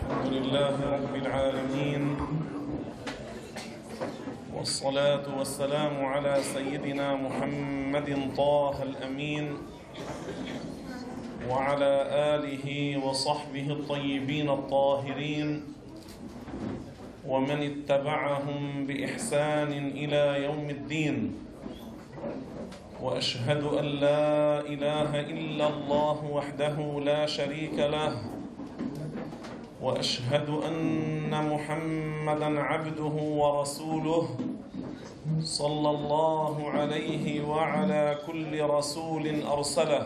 الحمد لله رب العالمين، والصلاة والسلام على سيدنا محمد طه الأمين وعلى آله وصحبه الطيبين الطاهرين ومن اتبعهم بإحسان إلى يوم الدين. وأشهد أن لا إله إلا الله وحده لا شريك له، وأشهد أن محمدًا عبده ورسوله صلى الله عليه وعلى كل رسول أرسله.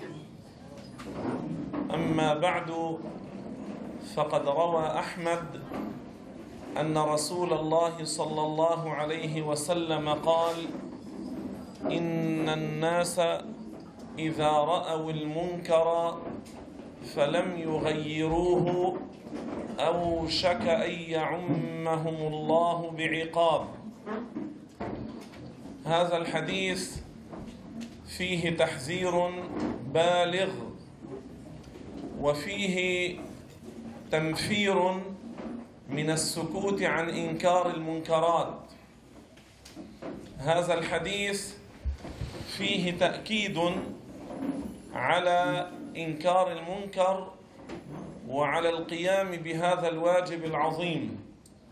أما بعد، فقد روى أحمد أن رسول الله صلى الله عليه وسلم قال: إن الناس إذا رأوا المنكر فلم يغيروه أوشك أن يعمهم الله بعقاب. هذا الحديث فيه تحذير بالغ، وفيه تنفير من السكوت عن إنكار المنكرات. هذا الحديث فيه تأكيد على إنكار المنكر وعلى القيام بهذا الواجب العظيم.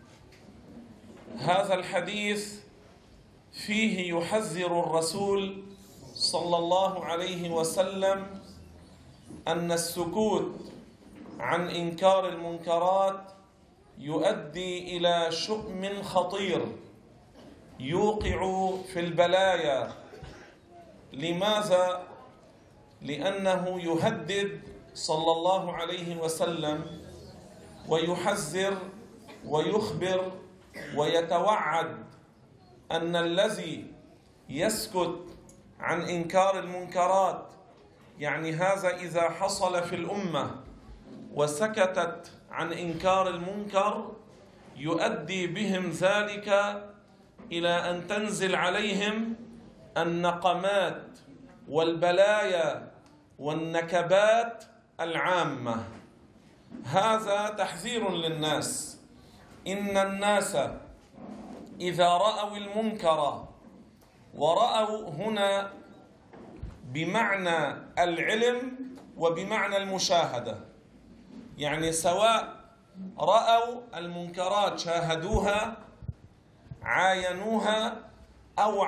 هذا الحديث فيه يحذر الرسول صلى الله عليه وسلم أن السكوت عن إنكار المنكرات يؤدي إلى شؤم خطير يوقع في البلايا. لماذا؟ لأنه يهدد صلى الله عليه وسلم ويحذر ويخبر ويتوعد أن الذي يسكت عن إنكار المنكرات، يعني هذا إذا حصل في الأمة وسكتت عن إنكار المنكر، يؤدي بهم ذلك إلى أن تنزل عليهم النقمات والبلايا والنكبات العامة. هذا تحذير للناس. إن الناس إذا رأوا المنكر، ورأوا هنا بمعنى العلم وبمعنى المشاهدة، يعني سواء رأوا المنكرات شاهدوها عاينوها أو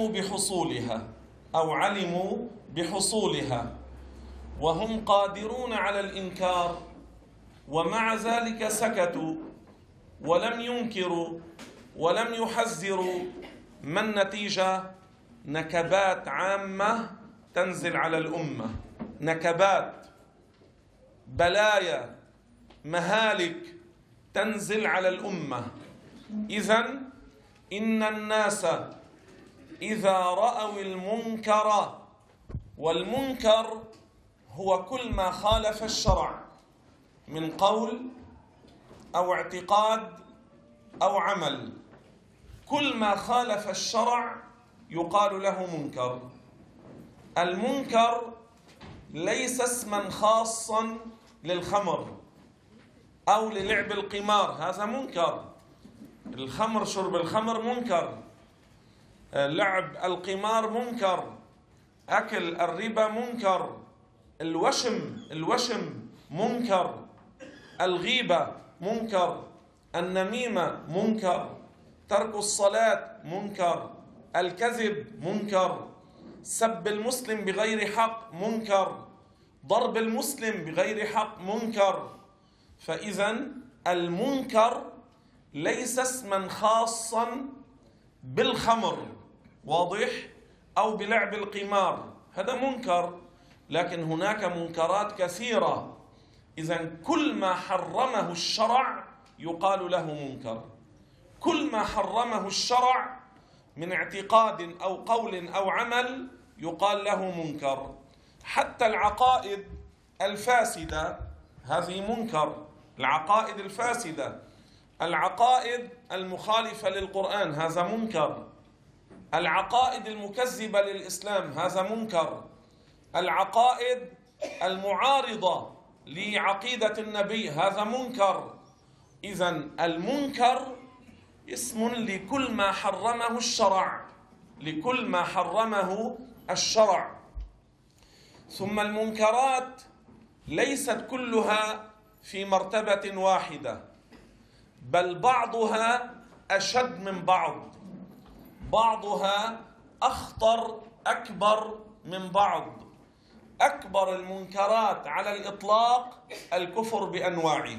علموا بحصولها وهم قادرون على الإنكار، ومع ذلك سكتوا ولم ينكروا ولم يحذروا، ما النتيجة؟ نكبات عامة تنزل على الأمة، نكبات، بلايا، مهالك تنزل على الأمة. إذن إن الناس إذا رأوا المنكر، والمنكر هو كل ما خالف الشرع من قول أو اعتقاد أو عمل، كل ما خالف الشرع يقال له منكر. المنكر ليس اسما خاصا للخمر أو للعب القمار، هذا منكر. الخمر، شرب الخمر منكر، لعب القمار منكر، أكل الربا منكر، الوشم منكر، الغيبة منكر، النميمة منكر، ترك الصلاة منكر، الكذب منكر، سب المسلم بغير حق منكر، ضرب المسلم بغير حق منكر. فإذن المنكر ليس اسما خاصا بالخمر، واضح؟ أو بلعب القمار، هذا منكر. لكن هناك منكرات كثيرة. إذن كل ما حرمه الشرع يقال له منكر. كل ما حرمه الشرع من اعتقاد أو قول أو عمل يقال له منكر. حتى العقائد الفاسدة هذه منكر. العقائد الفاسدة، العقائد المخالفة للقرآن هذا منكر. العقائد المكذبة للإسلام هذا منكر. العقائد المعارضة لعقيدة النبي هذا منكر. إذن المنكر اسم لكل ما حرمه الشرع، لكل ما حرمه الشرع. ثم المنكرات ليست كلها في مرتبة واحدة، بل بعضها أشد من بعض، بعضها أخطر أكبر من بعض. أكبر المنكرات على الإطلاق الكفر بأنواعه،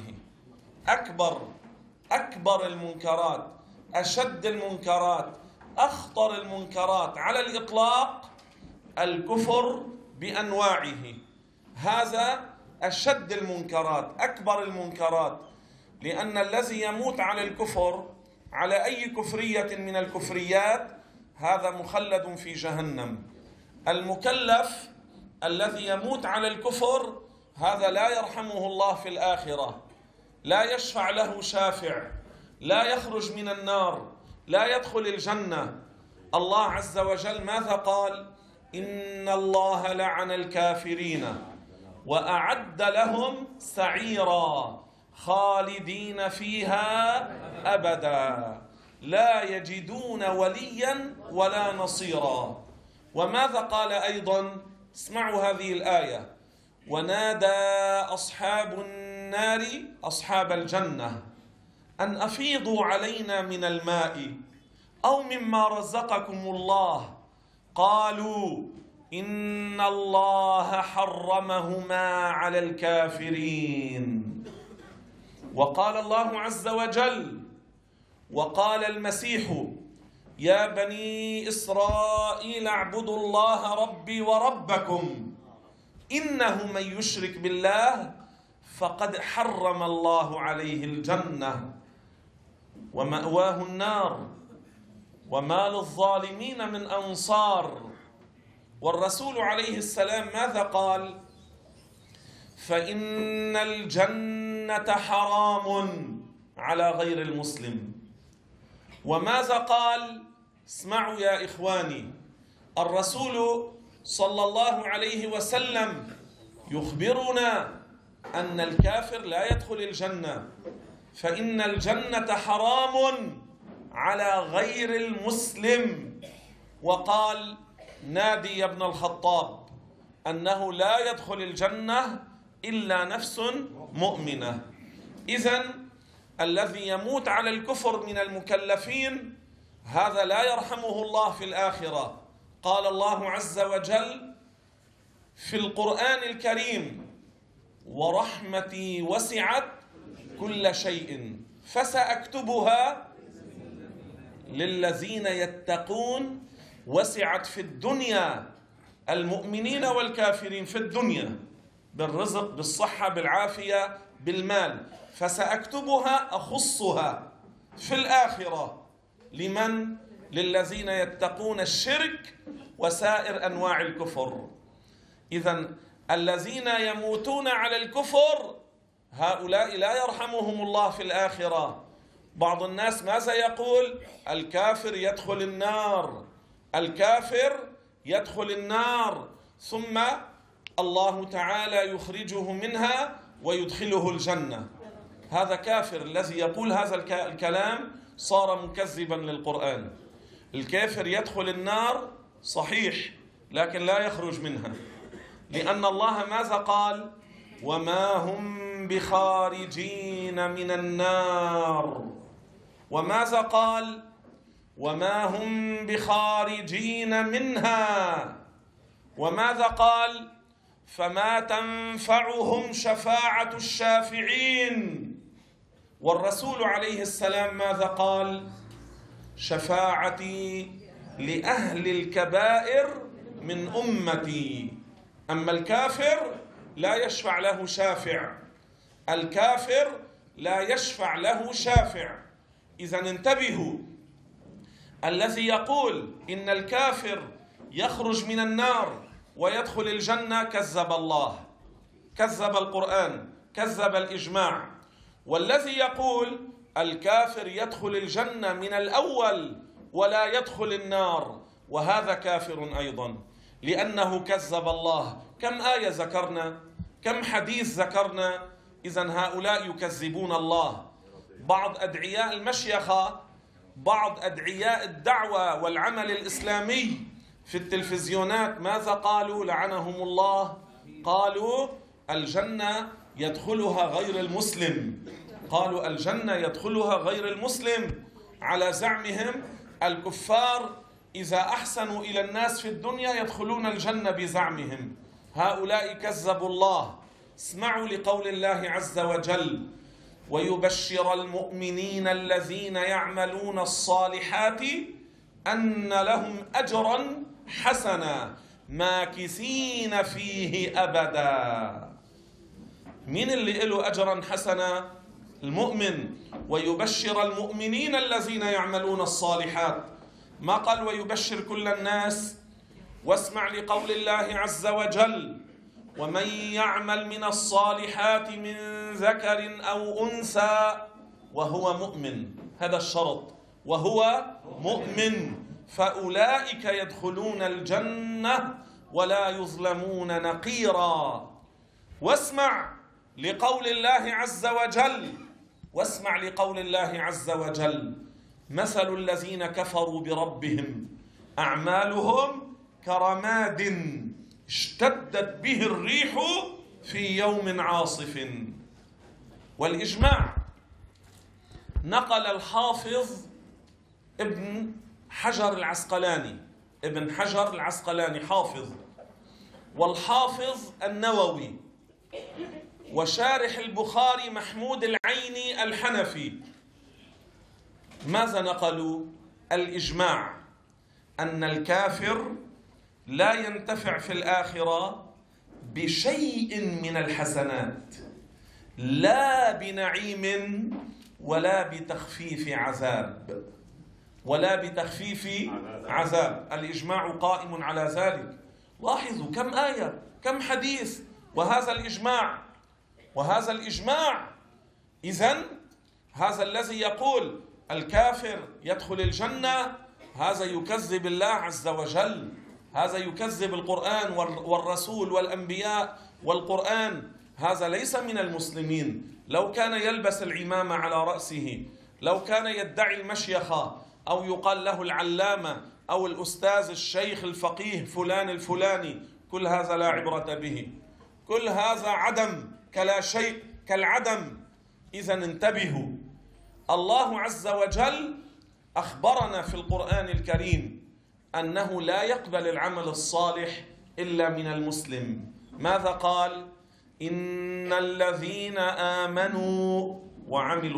أكبر المنكرات، أشد المنكرات، أخطر المنكرات على الإطلاق الكفر بأنواعه. هذا أشد المنكرات، أكبر المنكرات، لأن الذي يموت على الكفر على أي كفرية من الكفريات هذا مخلد في جهنم. المكلف الذي يموت على الكفر هذا لا يرحمه الله في الآخرة، لا يشفع له شافع، لا يخرج من النار، لا يدخل الجنة. الله عز وجل ماذا قال؟ إن الله لعن الكافرين وأعد لهم سعيرا خالدين فيها أبدا لا يجدون وليا ولا نصيرا. وماذا قال أيضا؟ اسمعوا هذه الآية: ونادى أصحاب النار أصحاب الجنة أن أفيضوا علينا من الماء أو مما رزقكم الله قالوا إن الله حرمهما على الكافرين. وقال الله عز وجل: وقال المسيح يا بني إسرائيل اعبدوا الله ربي وربكم إنه من يشرك بالله فقد حرم الله عليه الجنة ومأواه النار وما للظالمين من أنصار. والرسول عليه السلام ماذا قال؟ فإن الجنة حرام على غير المسلم. وماذا قال؟ اسمعوا يا إخواني، الرسول صلى الله عليه وسلم يخبرنا أن الكافر لا يدخل الجنة، فإن الجنة حرام على غير المسلم. وقال نادي يا ابن الخطاب أنه لا يدخل الجنة إلا نفس مؤمنة. إذن الذي يموت على الكفر من المكلفين هذا لا يرحمه الله في الآخرة. قال الله عز وجل في القرآن الكريم: ورحمتي وسعت كل شيء فسأكتبها للذين يتقون. وسعت في الدنيا المؤمنين والكافرين، في الدنيا بالرزق، بالصحة، بالعافية، بالمال. فسأكتبها أخصها في الآخرة لمن؟ للذين يتقون الشرك وسائر أنواع الكفر. إذن الذين يموتون على الكفر هؤلاء لا يرحمهم الله في الآخرة. بعض الناس ماذا يقول؟ الكافر يدخل النار، الكافر يدخل النار، ثم الله تعالى يخرجه منها ويدخله الجنة. هذا كافر. الذي يقول هذا الكلام صار مكذبا للقرآن. الكافر يدخل النار صحيح لكن لا يخرج منها، لأن الله ماذا قال؟ وما هم بخارجين من النار. وماذا قال؟ وما هم بخارجين منها. وماذا قال؟ فما تنفعهم شفاعة الشافعين. والرسول عليه السلام ماذا قال؟ شفاعتي لأهل الكبائر من أمتي. أما الكافر لا يشفع له شافع، الكافر لا يشفع له شافع. إذن انتبهوا، الذي يقول إن الكافر يخرج من النار ويدخل الجنة كذب الله، كذب القرآن، كذب الإجماع. والذي يقول الكافر يدخل الجنة من الأول ولا يدخل النار وهذا كافر أيضا، لأنه كذب الله. كم آية ذكرنا؟ كم حديث ذكرنا. إذن هؤلاء يكذبون الله. بعض أدعياء المشيخة، بعض أدعياء الدعوة والعمل الإسلامي في التلفزيونات ماذا قالوا لعنهم الله؟ قالوا الجنة يدخلها غير المسلم. قالوا الجنة يدخلها غير المسلم. على زعمهم الكفار إذا أحسنوا إلى الناس في الدنيا يدخلون الجنة بزعمهم. هؤلاء كذبوا الله. اسمعوا لقول الله عز وجل: ويبشر المؤمنين الذين يعملون الصالحات أن لهم أجرا حسنا ماكثين فيه أبدا. مين اللي له أجرا حسنا؟ المؤمن. ويبشر المؤمنين الذين يعملون الصالحات، ما قال ويبشر كل الناس. واسمع لقول الله عز وجل: ومن يعمل من الصالحات من ذكر أو أنثى وهو مؤمن، هذا الشرط، وهو مؤمن، فأولئك يدخلون الجنة ولا يظلمون نقيرا. واسمع لقول الله عز وجل، واسمع لقول الله عز وجل: مثل الذين كفروا بربهم أعمالهم كرماد اشتدت به الريح في يوم عاصف. والإجماع نقل الحافظ ابن حجر العسقلاني حافظ، والحافظ النووي، وشارح البخاري محمود العيني الحنفي، ماذا نقلوا؟ الإجماع أن الكافر لا ينتفع في الآخرة بشيء من الحسنات، لا بنعيم ولا بتخفيف عذاب، الإجماع قائم على ذلك. لاحظوا كم آية، كم حديث، وهذا الإجماع. إذن هذا الذي يقول الكافر يدخل الجنة هذا يكذب الله عز وجل، هذا يكذب القرآن والرسول والأنبياء والقرآن، هذا ليس من المسلمين. لو كان يلبس العمامة على رأسه، لو كان يدعي المشيخة أو يقال له العلامة أو الأستاذ الشيخ الفقيه فلان الفلاني، كل هذا لا عبرة به، كل هذا عدم، كلا شيء، كالعدم. إذن انتبهوا، الله عز وجل أخبرنا في القرآن الكريم أنه لا يقبل العمل الصالح إلا من المسلم. ماذا قال؟ إن الذين آمنوا وعملوا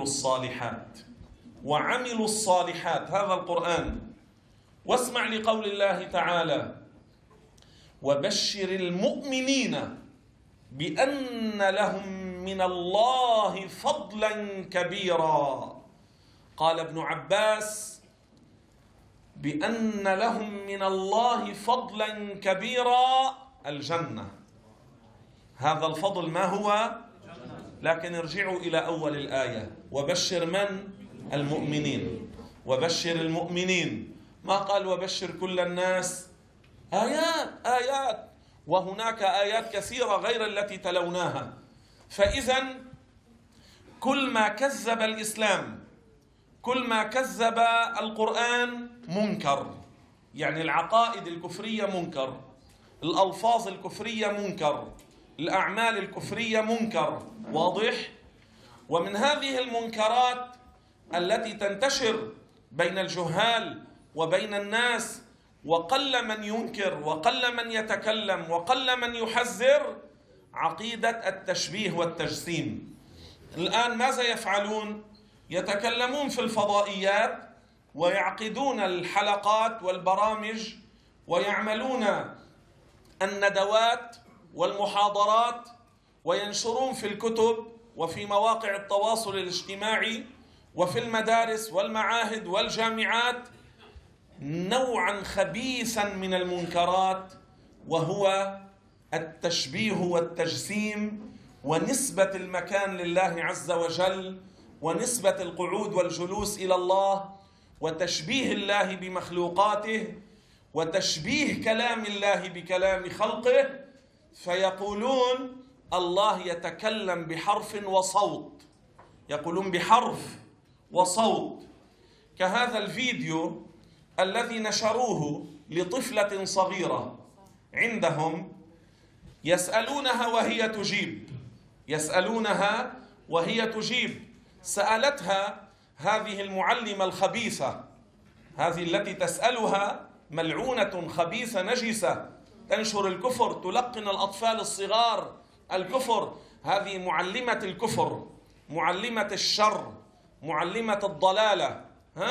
الصالحات، هذا القرآن. واسمع لقول الله تعالى: وبشر المؤمنين بأن لهم من الله فضلا كبيرا. قال ابن عباس: بأن لهم من الله فضلا كبيرا الجنة. هذا الفضل ما هو؟ لكن ارجعوا إلى أول الآية: وبشر من؟ المؤمنين. وبشر المؤمنين، ما قال وبشر كل الناس. آيات، وهناك آيات كثيرة غير التي تلوناها. فإذن كل ما كذب الإسلام، كل ما كذب القرآن منكر. يعني العقائد الكفرية منكر، الألفاظ الكفرية منكر، الأعمال الكفرية منكر. واضح؟ ومن هذه المنكرات التي تنتشر بين الجهال وبين الناس، وقل من ينكر وقل من يتكلم وقل من يحذر، عقيدة التشبيه والتجسيم. الآن ماذا يفعلون؟ يتكلمون في الفضائيات ويعقدون الحلقات والبرامج ويعملون الندوات والمحاضرات وينشرون في الكتب وفي مواقع التواصل الاجتماعي وفي المدارس والمعاهد والجامعات نوعا خبيثا من المنكرات، وهو التشبيه والتجسيم، ونسبة المكان لله عز وجل، ونسبة القعود والجلوس إلى الله، وتشبيه الله بمخلوقاته، وتشبيه كلام الله بكلام خلقه. فيقولون الله يتكلم بحرف وصوت، يقولون بحرف وصوت، كهذا الفيديو الذي نشروه لطفلة صغيرة عندهم يسألونها وهي تجيب، يسألونها وهي تجيب. سألتها هذه المعلمة الخبيثة، هذه التي تسألها ملعونة خبيثة نجسة تنشر الكفر، تلقن الأطفال الصغار الكفر، هذه معلمة الكفر، معلمة الشر، معلمة الضلالة.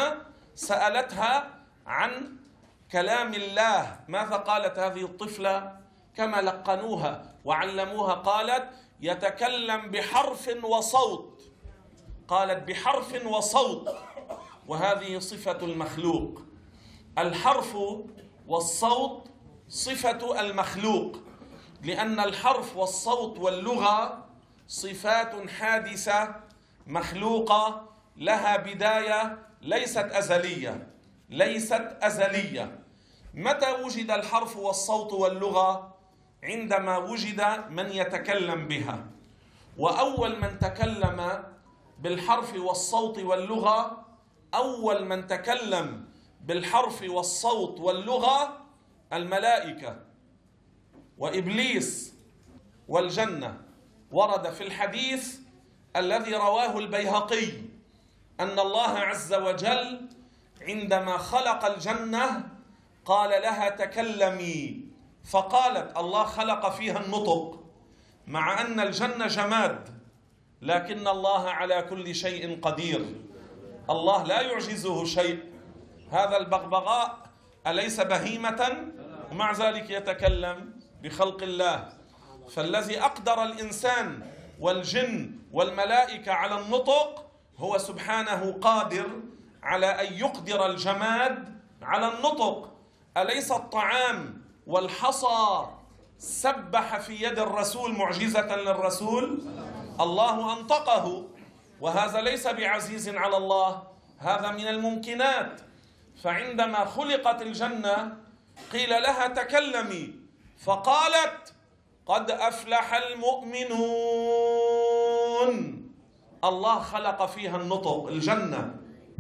سألتها عن كلام الله، ماذا قالت هذه الطفلة كما لقنوها وعلموها؟ قالت يتكلم بحرف وصوت، قالت بحرف وصوت، وهذه صفة المخلوق. الحرف والصوت صفة المخلوق، لأن الحرف والصوت واللغة صفات حادثة مخلوقة لها بداية ليست أزلية، ليست أزلية. متى وجد الحرف والصوت واللغة؟ عندما وجد من يتكلم بها. وأول من تكلم بالحرف والصوت واللغة، أول من تكلم بالحرف والصوت واللغة الملائكة وإبليس والجنة. ورد في الحديث الذي رواه البيهقي أن الله عز وجل عندما خلق الجنة قال لها تكلمي، فقالت، الله خلق فيها النطق، مع أن الجنة جماد، لكن الله على كل شيء قدير، الله لا يعجزه شيء. هذا البغبغاء أليس بهيمة؟ ومع ذلك يتكلم بخلق الله. فالذي أقدر الإنسان والجن والملائكة على النطق هو سبحانه قادر على أن يقدر الجماد على النطق. أليس الطعام والحصى سبح في يد الرسول معجزة للرسول؟ الله أنطقه، وهذا ليس بعزيز على الله، هذا من الممكنات. فعندما خلقت الجنة قيل لها تكلمي، فقالت قد أفلح المؤمنون. الله خلق فيها النطق، الجنة.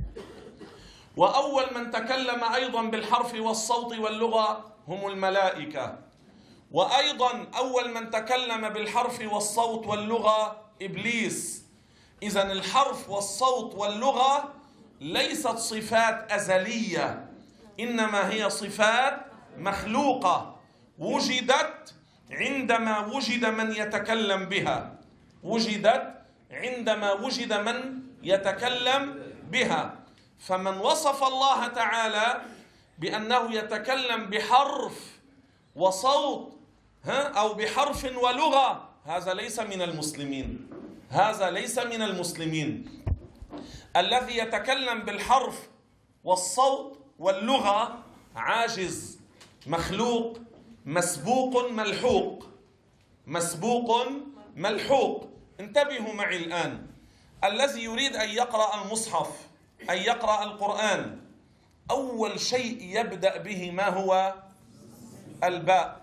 وأول من تكلم أيضا بالحرف والصوت واللغة هم الملائكة، وأيضا أول من تكلم بالحرف والصوت واللغة إبليس. إذن الحرف والصوت واللغة ليست صفات أزلية، إنما هي صفات مخلوقة وجدت عندما وجد من يتكلم بها، وجدت عندما وجد من يتكلم بها. فمن وصف الله تعالى بأنه يتكلم بحرف وصوت أو بحرف ولغة، هذا ليس من المسلمين، هذا ليس من المسلمين. الذي يتكلم بالحرف والصوت واللغة عاجز، مخلوق، مسبوق ملحوق، مسبوق ملحوق. انتبهوا معي الآن، الذي يريد أن يقرأ المصحف، أن يقرأ القرآن، أول شيء يبدأ به ما هو؟ الباء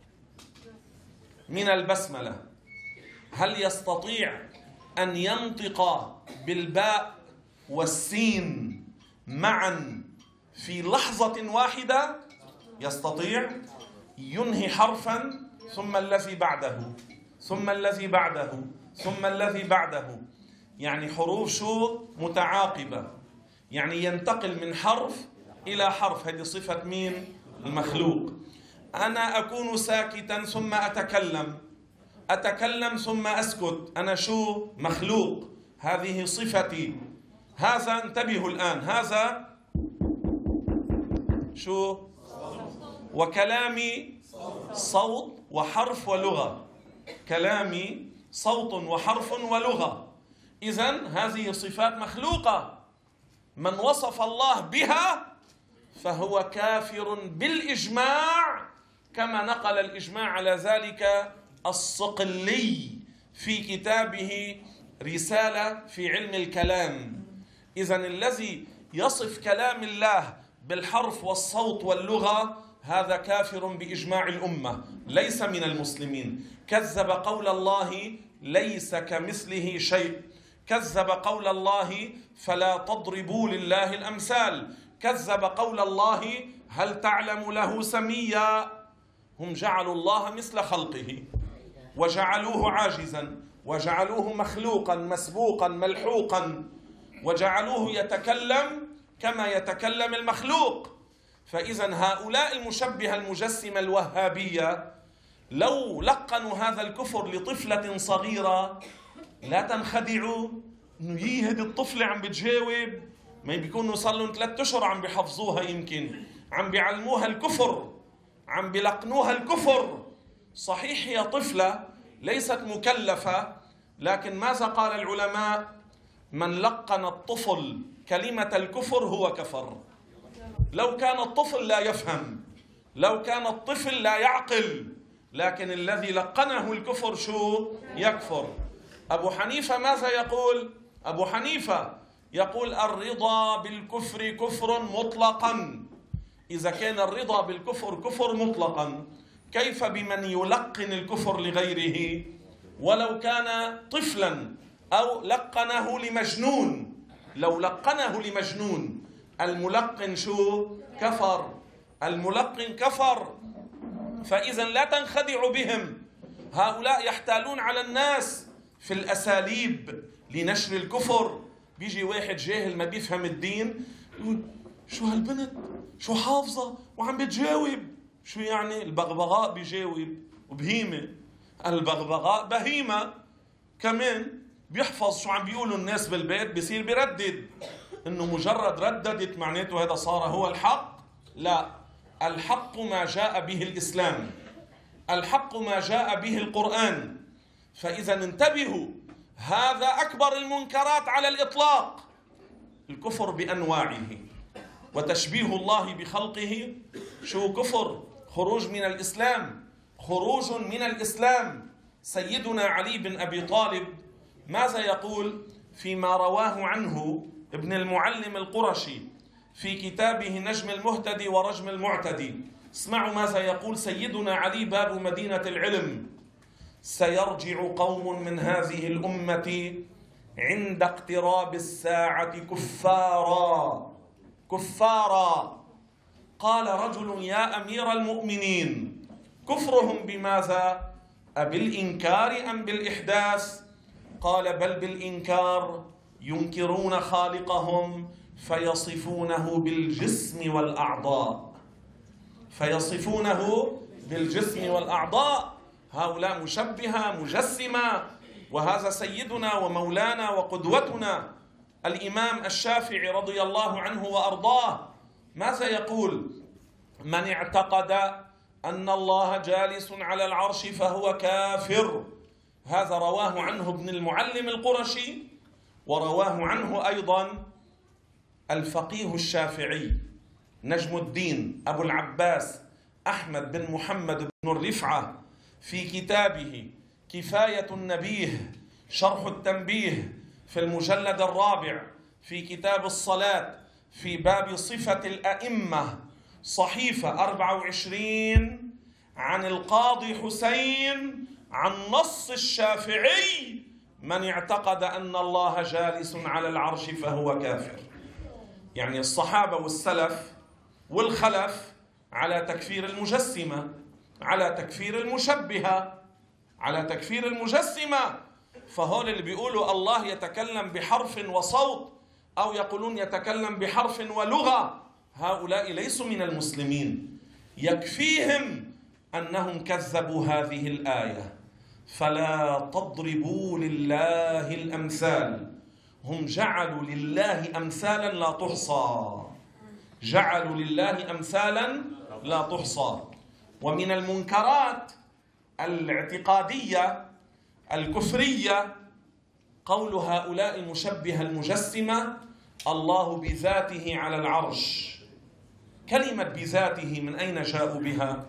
من البسملة. هل يستطيع أن ينطق بالباء والسين معا في لحظة واحدة؟ يستطيع؟ ينهي حرفا ثم الذي بعده ثم الذي بعده ثم الذي بعده، يعني حروف شو؟ متعاقبة، يعني ينتقل من حرف إلى حرف. هذه صفة مين؟ المخلوق. أنا أكون ساكتا ثم أتكلم، أتكلم ثم أسكت، أنا شو؟ مخلوق، هذه صفتي. هذا انتبهوا الآن، هذا شو؟ وكلامي صوت وحرف ولغة، كلامي صوت وحرف ولغة. إذن هذه صفات مخلوقة، من وصف الله بها فهو كافر بالإجماع، كما نقل الإجماع على ذلك الصقلي في كتابه رسالة في علم الكلام. إذن الذي يصف كلام الله بالحرف والصوت واللغة هذا كافر بإجماع الأمة، ليس من المسلمين. كذب قول الله ليس كمثله شيء، كذب قول الله فلا تضربوا لله الأمثال، كذب قول الله هل تعلم له سميا. هم جعلوا الله مثل خلقه وجعلوه عاجزا وجعلوه مخلوقا مسبوقا ملحوقا وجعلوه يتكلم كما يتكلم المخلوق. فإذا هؤلاء المشبهة المجسمة الوهابية لو لقنوا هذا الكفر لطفلة صغيرة لا تنخدعوا انه هذه الطفلة عم بتجاوب، ما بيكونوا صار لهم 3 أشهر عم بيحفظوها، يمكن عم بيعلموها الكفر، عم بيلقنوها الكفر. صحيح هي طفلة ليست مكلفة، لكن ماذا قال العلماء؟ من لقن الطفل كلمة الكفر هو كفر. لو كان الطفل لا يفهم، لو كان الطفل لا يعقل، لكن الذي لقنه الكفر شو؟ يكفر. أبو حنيفة ماذا يقول؟ أبو حنيفة يقول الرضا بالكفر كفر مطلقا. إذا كان الرضا بالكفر كفر مطلقا، كيف بمن يلقن الكفر لغيره ولو كان طفلا أو لقنه لمجنون؟ لو لقنه لمجنون الملقن شو؟ كفر، الملقن كفر. فإذا لا تنخدعوا بهم، هؤلاء يحتالون على الناس في الأساليب لنشر الكفر. بيجي واحد جاهل ما بيفهم الدين يقول شو هالبنت شو حافظة وعم بتجاوب، شو يعني؟ البغبغاء بيجاوب وبهيمة، البغبغاء بهيمة كمان بيحفظ شو عم بيقولوا الناس بالبيت، بيصير بيردد. انه مجرد رددت معناته هذا صار هو الحق؟ لا، الحق ما جاء به الإسلام، الحق ما جاء به القرآن. فإذا انتبهوا، هذا أكبر المنكرات على الإطلاق، الكفر بأنواعه وتشبيه الله بخلقه. شو كفر؟ خروج من الإسلام، خروج من الإسلام. سيدنا علي بن أبي طالب ماذا يقول فيما رواه عنه ابن المعلم القرشي في كتابه نجم المهتدي ورجم المعتدي؟ اسمعوا ماذا يقول سيدنا علي باب مدينة العلم: سيرجع قوم من هذه الأمة عند اقتراب الساعة كفارا كفارا. قال رجل: يا أمير المؤمنين، كفرهم بماذا؟ أبالإنكار أم بالإحداث؟ قال: بل بالإنكار، ينكرون خالقهم فيصفونه بالجسم والأعضاء، فيصفونه بالجسم والأعضاء. هؤلاء مشبهة مجسمة. وهذا سيدنا ومولانا وقدوتنا الإمام الشافعي رضي الله عنه وأرضاه ماذا يقول؟ من اعتقد أن الله جالس على العرش فهو كافر. هذا رواه عنه ابن المعلم القرشي، ورواه عنه أيضا الفقيه الشافعي نجم الدين أبو العباس أحمد بن محمد بن الرفعة في كتابه كفاية النبيه شرح التنبيه في المجلد الرابع في كتاب الصلاة في باب صفة الأئمة صحيفة 24 عن القاضي حسين عن نص الشافعي: من اعتقد أن الله جالس على العرش فهو كافر. يعني الصحابة والسلف والخلف على تكفير المجسمة، على تكفير المشبهة، على تكفير المجسمة. فهول اللي بيقولوا الله يتكلم بحرف وصوت أو يقولون يتكلم بحرف ولغة، هؤلاء ليسوا من المسلمين. يكفيهم أنهم كذبوا هذه الآية: فلا تضربوا لله الأمثال. هم جعلوا لله أمثالا لا تحصى، جعلوا لله أمثالا لا تحصى. ومن المنكرات الاعتقادية الكفرية قول هؤلاء المشبهة المجسمة: الله بذاته على العرش. كلمة بذاته من أين جاءوا بها؟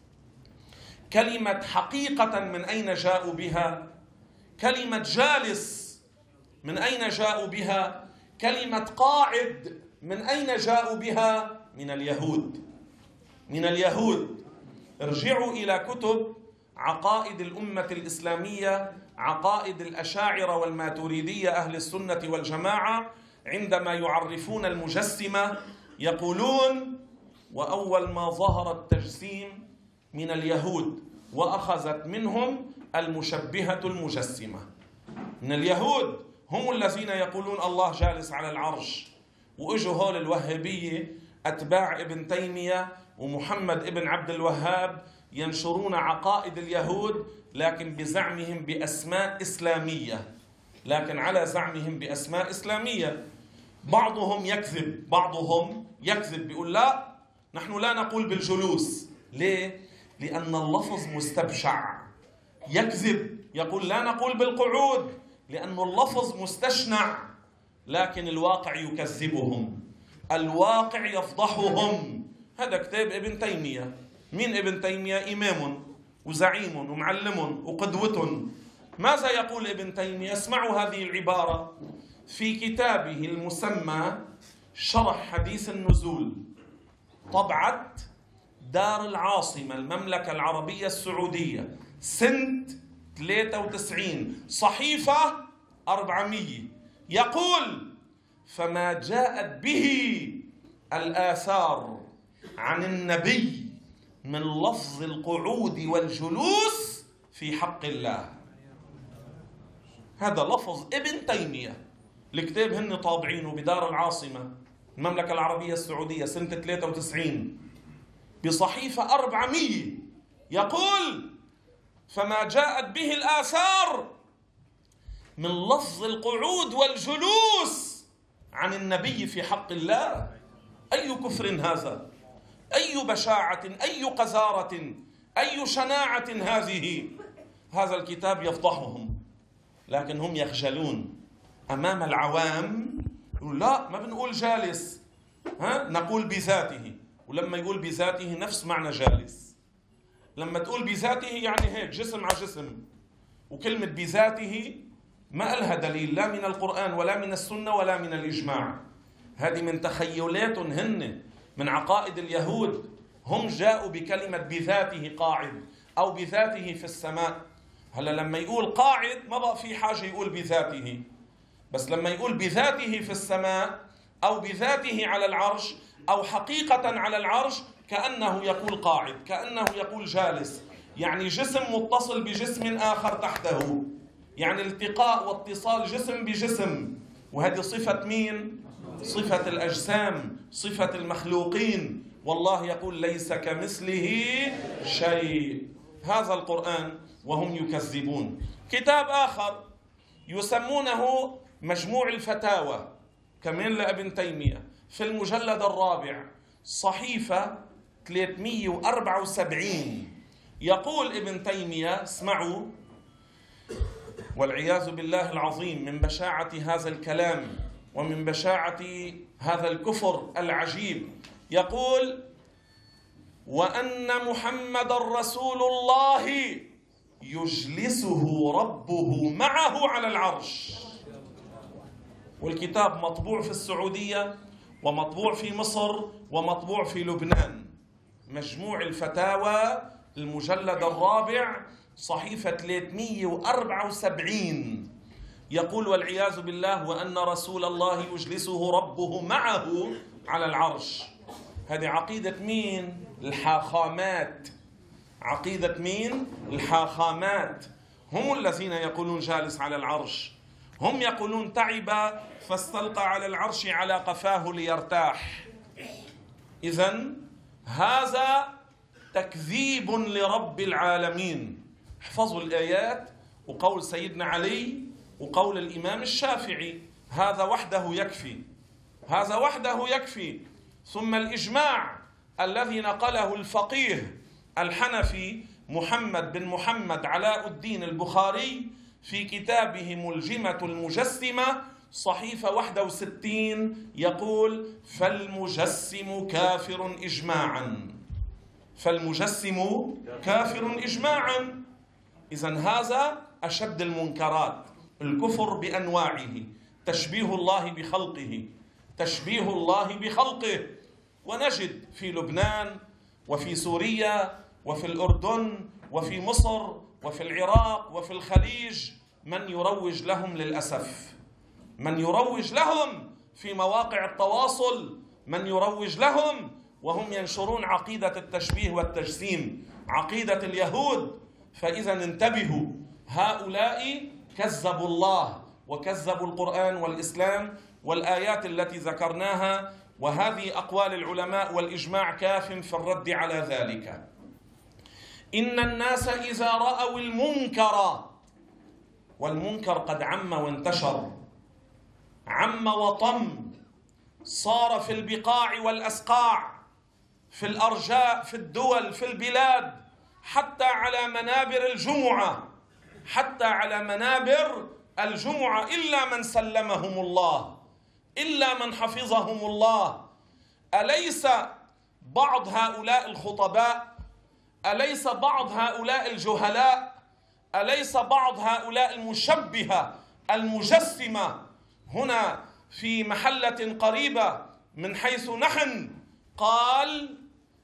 كلمة حقيقة من أين جاءوا بها؟ كلمة جالس من أين جاءوا بها؟ كلمة قاعد من أين جاءوا بها؟ من اليهود. من اليهود. ارجعوا إلى كتب عقائد الأمة الإسلامية، عقائد الأشاعرة والماتريدية أهل السنة والجماعة، عندما يعرفون المجسمة يقولون: وأول ما ظهر التجسيم من اليهود وأخذت منهم المشبهة المجسمة. من اليهود هم الذين يقولون الله جالس على العرش، وإجوا هول الوهابية أتباع ابن تيمية ومحمد ابن عبد الوهاب ينشرون عقائد اليهود، لكن بزعمهم بأسماء إسلامية، لكن على زعمهم بأسماء إسلامية. بعضهم يكذب بيقول: لا، نحن لا نقول بالجلوس. ليه؟ لأن اللفظ مستبشع. يكذب يقول: لا نقول بالقعود، لأن اللفظ مستشنع، لكن الواقع يكذبهم، الواقع يفضحهم. هذا كتاب ابن تيمية. من ابن تيمية؟ إمام وزعيم ومعلم وقدوة. ماذا يقول ابن تيمية؟ اسمعوا هذه العبارة في كتابه المسمى شرح حديث النزول، طبعة دار العاصمة المملكة العربية السعودية، سنة 93، صحيفة 400. يقول: فما جاءت به الآثار عن النبي من لفظ القعود والجلوس في حق الله. هذا لفظ ابن تيمية. الكتاب هن طابعينه بدار العاصمة المملكة العربية السعودية سنة 93 بصحيفة 400. يقول: فما جاءت به الآثار من لفظ القعود والجلوس عن النبي في حق الله. أي كفر هذا؟ أي بشاعة، أي قذارة، أي شناعة هذه؟ هذا الكتاب يفضحهم، لكن هم يخجلون أمام العوام. يقول: لا، ما بنقول جالس، نقول بذاته. ولما يقول بذاته نفس معنى جالس. لما تقول بذاته يعني هيك جسم على جسم، وكلمة بذاته ما لها دليل لا من القرآن ولا من السنة ولا من الإجماع. هذه من تخيلات هن من عقائد اليهود. هم جاءوا بكلمة بذاته قاعد أو بذاته في السماء. هلا لما يقول قاعد ما بقى في حاجة يقول بذاته، بس لما يقول بذاته في السماء أو بذاته على العرش أو حقيقة على العرش، كأنه يقول قاعد، كأنه يقول جالس، يعني جسم متصل بجسم آخر تحته، يعني التقاء واتصال جسم بجسم. وهذه صفة مين؟ صفة الأجسام، صفة المخلوقين. والله يقول: ليس كمثله شيء. هذا القرآن وهم يكذبون. كتاب آخر يسمونه مجموع الفتاوى، كمان لابن تيمية، في المجلد الرابع صحيفة 374. يقول ابن تيمية: اسمعوا، والعياذ بالله العظيم من بشاعة هذا الكلام ومن بشاعة هذا الكفر العجيب. يقول: وأن محمد رسول الله يجلسه ربه معه على العرش. والكتاب مطبوع في السعودية ومطبوع في مصر ومطبوع في لبنان. مجموع الفتاوى المجلد الرابع صحيفة 374. يقول: والعياذ بالله وأن رسول الله يجلسه ربه معه على العرش. هذه عقيدة مين؟ الحاخامات. عقيدة مين؟ الحاخامات. هم الذين يقولون جالس على العرش. هم يقولون تعب فاستلقى على العرش على قفاه ليرتاح. إذن هذا تكذيب لرب العالمين. احفظوا الآيات وقول سيدنا علي وقول الإمام الشافعي، هذا وحده يكفي، هذا وحده يكفي. ثم الإجماع الذي نقله الفقيه الحنفي محمد بن محمد علاء الدين البخاري في كتابه ملجمة المجسمة صحيفة 61، يقول: فالمجسم كافر إجماعا، فالمجسم كافر إجماعا. إذن هذا أشد المنكرات، الكفر بأنواعه، تشبيه الله بخلقه، تشبيه الله بخلقه. ونجد في لبنان وفي سوريا وفي الأردن وفي مصر وفي العراق وفي الخليج من يروج لهم للأسف، من يروج لهم في مواقع التواصل، من يروج لهم وهم ينشرون عقيدة التشبيه والتجسيم، عقيدة اليهود. فإذا انتبهوا، هؤلاء كذبوا الله وكذبوا القرآن والإسلام والآيات التي ذكرناها، وهذه أقوال العلماء والإجماع كاف في الرد على ذلك. إن الناس إذا رأوا المنكر، والمنكر قد عم وانتشر، عم وطم، صار في البقاع والأسقاع، في الأرجاء، في الدول، في البلاد، حتى على منابر الجمعة، حتى على منابر الجمعة، إلا من سلمهم الله، إلا من حفظهم الله. أليس بعض هؤلاء الخطباء، أليس بعض هؤلاء الجهلاء، أليس بعض هؤلاء المشبهة المجسمة هنا في محلة قريبة من حيث نحن قال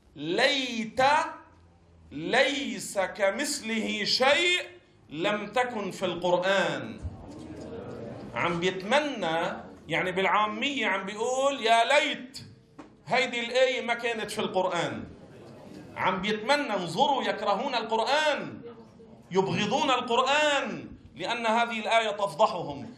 ليس كمثله شيء لم تكن في القرآن. عم بيتمنى، يعني بالعامية عم بيقول يا ليت هيدي الآية ما كانت في القرآن. عم بيتمنى، انظروا، يكرهون القرآن، يبغضون القرآن، لأن هذه الآية تفضحهم.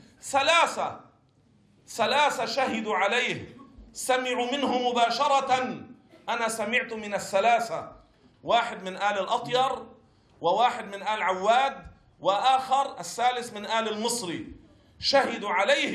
ثلاثة شهدوا عليه، سمعوا منه مباشرة. أنا سمعت من الثلاثة، واحد من آل الأطير، وواحد من آل عواد، وآخر الثالث من آل المصري. شهدوا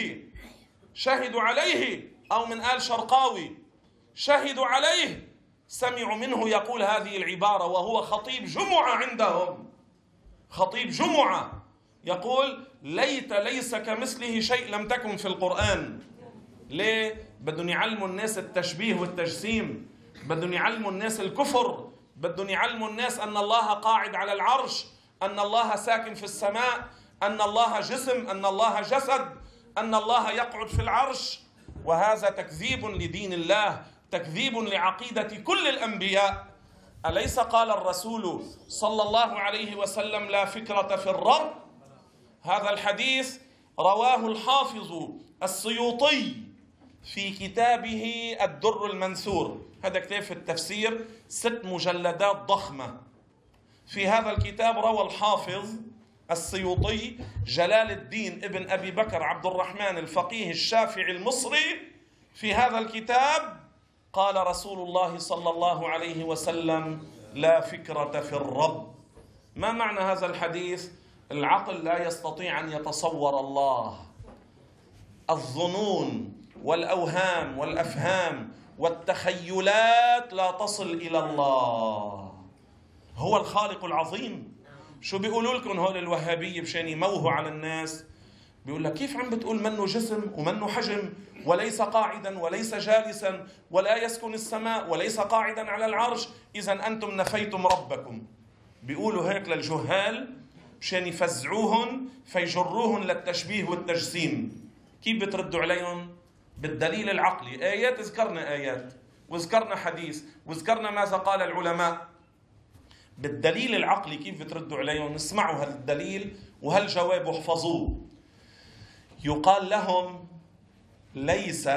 عليه، أو من آل شرقاوي، شهدوا عليه، سمعوا منه يقول هذه العبارة، وهو خطيب جمعة عندهم، خطيب جمعة، يقول ليس كمثله شيء لم تكن في القرآن. ليه؟ بدهم يعلموا الناس التشبيه والتجسيم، بدهم يعلموا الناس الكفر، بدهم يعلموا الناس أن الله قاعد على العرش، أن الله ساكن في السماء، أن الله جسم، أن الله جسد، أن الله يقعد في العرش. وهذا تكذيب لدين الله، تكذيب لعقيدة كل الأنبياء. أليس قال الرسول صلى الله عليه وسلم لا فكرة في الرب؟ هذا الحديث رواه الحافظ السيوطي في كتابه الدر المنثور. هذا كتاب في التفسير 6 مجلدات ضخمة. في هذا الكتاب روى الحافظ السيوطي جلال الدين ابن أبي بكر عبد الرحمن الفقيه الشافعي المصري، في هذا الكتاب قال رسول الله صلى الله عليه وسلم لا فكرة في الرب. ما معنى هذا الحديث؟ العقل لا يستطيع أن يتصور الله. الظنون والأوهام والأفهام والتخيلات لا تصل إلى الله. هو الخالق العظيم. شو بيقولوا لكم هول الوهابية بشان يموهوا على الناس؟ بيقول لك كيف عم بتقول منه جسم ومنه حجم وليس قاعدا وليس جالسا ولا يسكن السماء وليس قاعدا على العرش، إذا أنتم نفيتم ربكم. بيقولوا هيك للجهال مشان يفزعوهم فيجروهم للتشبيه والتجسيم. كيف بتردوا عليهم؟ بالدليل العقلي. آيات، ذكرنا آيات وذكرنا حديث وذكرنا ماذا قال العلماء. بالدليل العقلي كيف بتردوا عليهم؟ اسمعوا هذا الدليل وهالجواب واحفظوه. يقال لهم ليس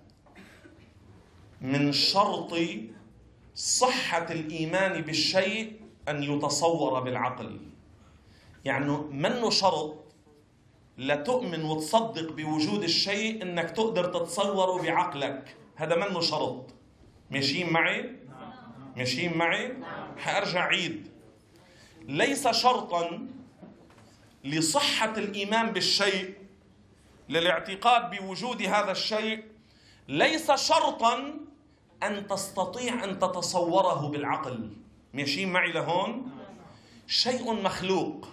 من شرط صحة الإيمان بالشيء أن يتصور بالعقل. يعني منه شرط لتؤمن وتصدق بوجود الشيء إنك تقدر تتصوره بعقلك، هذا منه شرط. ماشيين معي؟ ماشيين معي؟ حأرجع عيد. ليس شرطا لصحة الإيمان بالشيء، للاعتقاد بوجود هذا الشيء، ليس شرطا أن تستطيع أن تتصوره بالعقل. ماشيين معي لهون؟ شيء مخلوق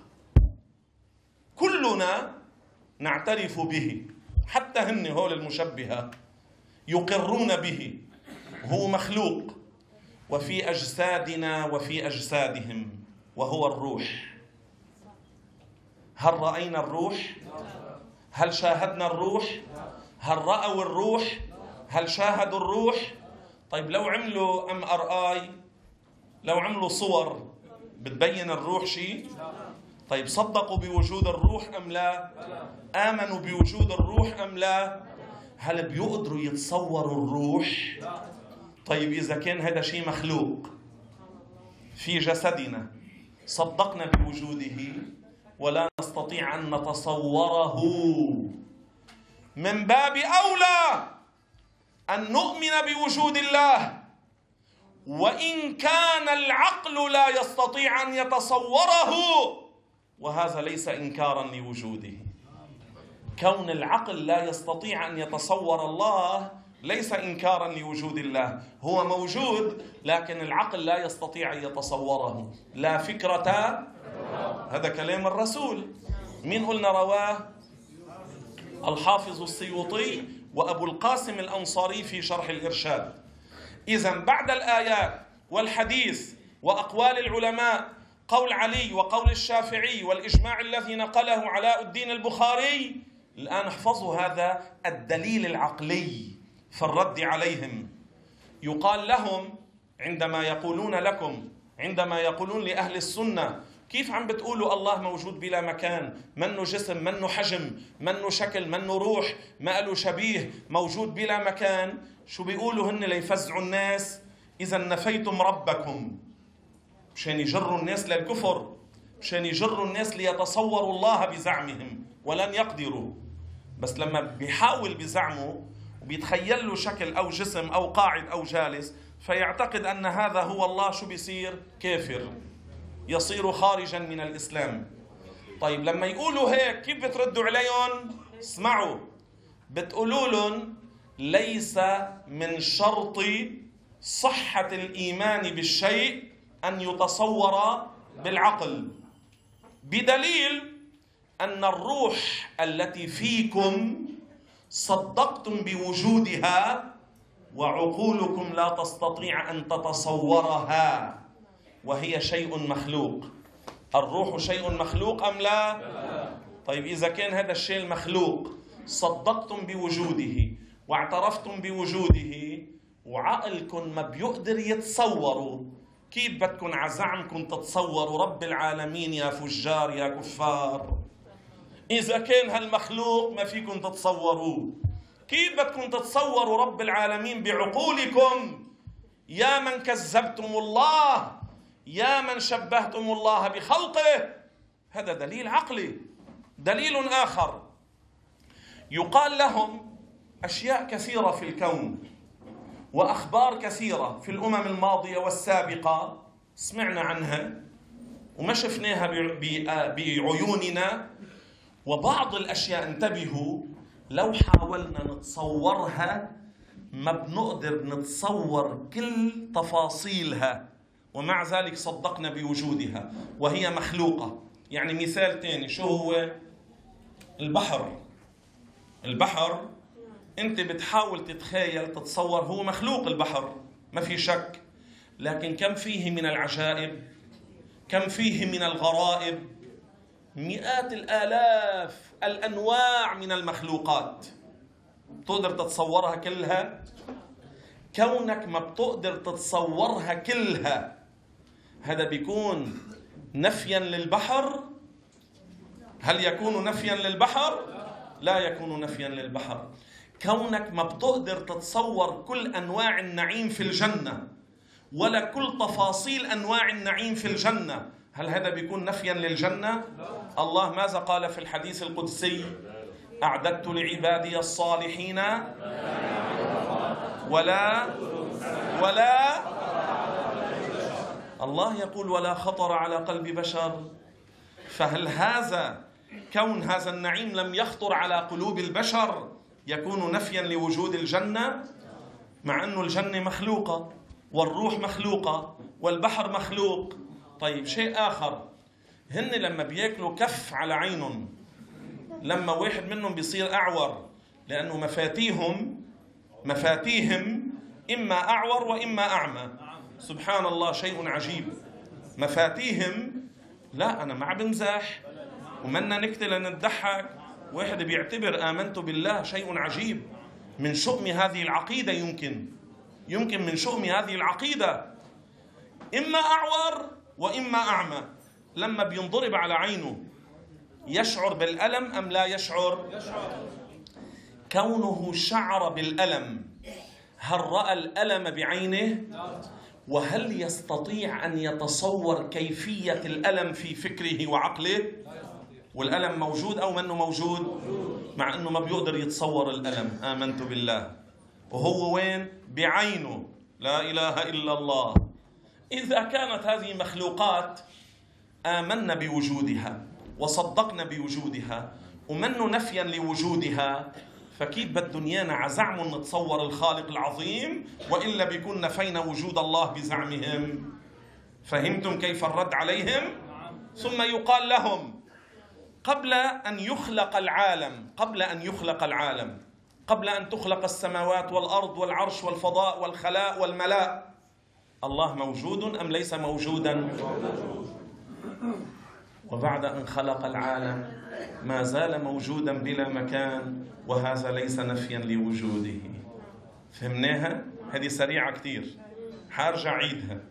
كلنا نعترف به، حتى هن هول المشبهة يقرون به. هو مخلوق وفي أجسادنا وفي أجسادهم، وهو الروح. هل رأينا الروح؟ هل شاهدنا الروح؟ هل رأوا الروح؟ هل شاهدوا الروح؟ طيب لو عملوا MRI لو عملوا صور بتبين الروح شيء؟ طيب صدقوا بوجود الروح أم لا؟ آمنوا بوجود الروح أم لا؟ هل بيقدروا يتصوروا الروح؟ طيب إذا كان هذا شيء مخلوق في جسدنا صدقنا بوجوده ولا نستطيع أن نتصوره، من باب أولى أن نؤمن بوجود الله، وإن كان العقل لا يستطيع أن يتصوره، وهذا ليس إنكارا لوجوده. كون العقل لا يستطيع أن يتصور الله ليس إنكارا لوجود الله، هو موجود لكن العقل لا يستطيع أن يتصوره. لا فكرة، هذا كلام الرسول. مين قلنا رواه؟ الحافظ السيوطي وأبو القاسم الأنصاري في شرح الإرشاد. إذن بعد الآيات والحديث وأقوال العلماء، قول علي وقول الشافعي والإجماع الذي نقله علاء الدين البخاري، الآن احفظوا هذا الدليل العقلي في الرد عليهم. يقال لهم عندما يقولون لكم، عندما يقولون لأهل السنة كيف عم بتقولوا الله موجود بلا مكان، منه جسم، منه حجم، منه شكل، منه روح، ما له شبيه، موجود بلا مكان، شو بيقولوا هن ليفزعوا الناس؟ إذا نفيتم ربكم، مشان يجروا الناس للكفر، مشان يجروا الناس ليتصوروا الله بزعمهم ولن يقدروا. بس لما بيحاول بزعمه وبيتخيل له شكل أو جسم أو قاعد أو جالس فيعتقد أن هذا هو الله، شو بيصير؟ كافر، يصير خارجا من الإسلام. طيب لما يقولوا هيك كيف بتردوا عليهم؟ اسمعوا، بتقولوا لهم ليس من شرط صحة الإيمان بالشيء أن يتصور بالعقل، بدليل أن الروح التي فيكم صدقتم بوجودها وعقولكم لا تستطيع أن تتصورها، وهي شيء مخلوق. الروح شيء مخلوق أم لا؟ طيب إذا كان هذا الشيء المخلوق صدقتم بوجوده واعترفتم بوجوده وعقلكم ما بيقدر يتصوروا، كيف بدكم على زعمكم تتصوروا رب العالمين يا فجار يا كفار؟ إذا كان هالمخلوق ما فيكم تتصوروه، كيف بدكم تتصوروا رب العالمين بعقولكم؟ يا من كذبتم الله، يا من شبهتم الله بخلقه. هذا دليل عقلي. دليل آخر، يقال لهم أشياء كثيرة في الكون وأخبار كثيرة في الأمم الماضية والسابقة سمعنا عنها وما شفناها بعيوننا، وبعض الأشياء انتبهوا لو حاولنا نتصورها ما بنقدر نتصور كل تفاصيلها، ومع ذلك صدقنا بوجودها وهي مخلوقة. يعني مثال تاني، شو هو؟ البحر. البحر انت بتحاول تتخيل تتصور، هو مخلوق البحر ما في شك، لكن كم فيه من العجائب، كم فيه من الغرائب، مئات الآلاف الأنواع من المخلوقات، تقدر تتصورها كلها؟ كونك ما بتقدر تتصورها كلها هذا بيكون نفيا للبحر؟ هل يكون نفيا للبحر؟ لا يكون نفيا للبحر. كونك ما بتقدر تتصور كل أنواع النعيم في الجنة ولا كل تفاصيل أنواع النعيم في الجنة، هل هذا بيكون نفيا للجنة؟ الله ماذا قال في الحديث القدسي؟ أعددت لعبادي الصالحين ولا الله يقول ولا خطر على قلب بشر. فهل هذا كون هذا النعيم لم يخطر على قلوب البشر يكون نفيا لوجود الجنة؟ مع أن الجنة مخلوقة والروح مخلوقة والبحر مخلوق. طيب شيء آخر، هن لما بياكلوا كف على عينهم، لما واحد منهم بيصير أعور لأنه مفاتيهم إما أعور وإما أعمى. سبحان الله، شيء عجيب. مفاتيهم، لا أنا ما بمزح ومنا نكتل نضحك، واحد بيعتبر آمنت بالله شيء عجيب. من شؤم هذه العقيدة يمكن من شؤم هذه العقيدة إما أعور وإما أعمى. لما بينضرب على عينه يشعر بالألم أم لا يشعر؟ كونه شعر بالألم، هل رأى الألم بعينه؟ وهل يستطيع أن يتصور كيفية الألم في فكره وعقله؟ والألم موجود أو منه موجود؟ مع أنه ما بيقدر يتصور الألم. آمنت بالله، وهو وين؟ بعينه. لا إله إلا الله. إذا كانت هذه مخلوقات آمنا بوجودها وصدقنا بوجودها ومنه نفيا لوجودها، فكيف بدنيانا عزعم نتصور الخالق العظيم وإلا بيكون نفينا وجود الله بزعمهم؟ فهمتم كيف الرد عليهم؟ ثم يقال لهم قبل أن يخلق العالم، قبل أن تخلق السماوات والأرض والعرش والفضاء والخلاء والملاء، الله موجود أم ليس موجودا؟ وبعد أن خلق العالم ما زال موجودا بلا مكان، وهذا ليس نفيا لوجوده. فهمناها؟ هذه سريعة كتير، حارجع عيدها.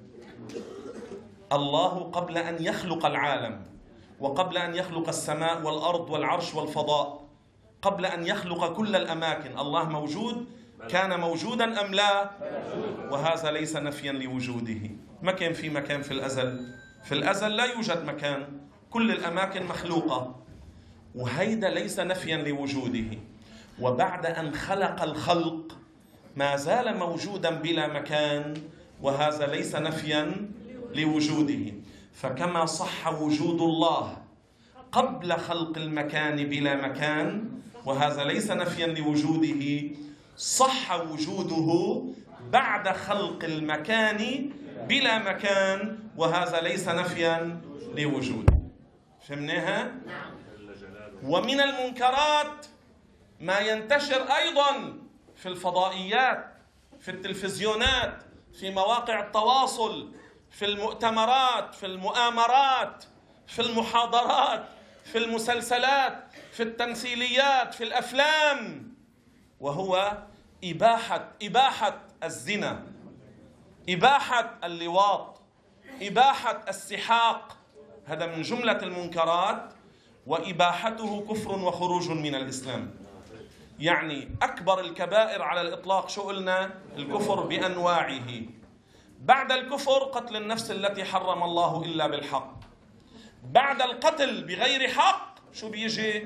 الله قبل أن يخلق العالم وقبل أن يخلق السماء والأرض والعرش والفضاء، قبل أن يخلق كل الأماكن، الله موجود. كان موجودا أم لا؟ وهذا ليس نفيا لوجوده. ما كان في مكان في الأزل، في الأزل لا يوجد مكان، كل الأماكن مخلوقة، وهيدا ليس نفيا لوجوده. وبعد أن خلق الخلق ما زال موجودا بلا مكان، وهذا ليس نفيا لوجوده. فكما صح وجود الله قبل خلق المكان بلا مكان، وهذا ليس نفيا لوجوده، صح وجوده بعد خلق المكان بلا مكان، وهذا ليس نفيا لوجوده. فهمناها؟ ومن المنكرات ما ينتشر أيضا في الفضائيات، في التلفزيونات، في مواقع التواصل، في المؤتمرات، في المؤامرات، في المحاضرات، في المسلسلات، في التمثيليات، في الأفلام، وهو إباحة الزنا، إباحة اللواط، إباحة السحاق. هذا من جملة المنكرات، وإباحته كفر وخروج من الإسلام. يعني أكبر الكبائر على الإطلاق شو قلنا؟ الكفر بأنواعه. بعد الكفر قتل النفس التي حرم الله إلا بالحق. بعد القتل بغير حق شو بيجي؟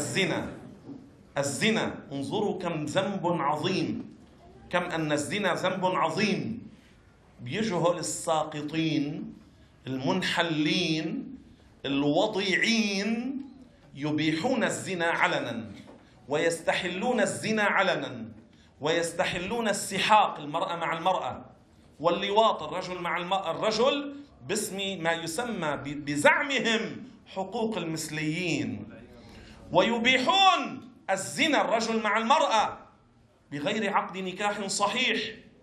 الزنا. انظروا كم ذنب عظيم، كم أن الزنا ذنب عظيم. بيجوا هول الساقطين المنحلين الوضيعين يبيحون الزنا علنا، ويستحلون الزنا علنا، ويستحلون السحاق، المرأة مع المرأة، واللواط، الرجل مع الرجل، باسم ما يسمى بزعمهم حقوق المثليين، ويبيحون الزنا الرجل مع المرأة بغير عقد نكاح صحيح.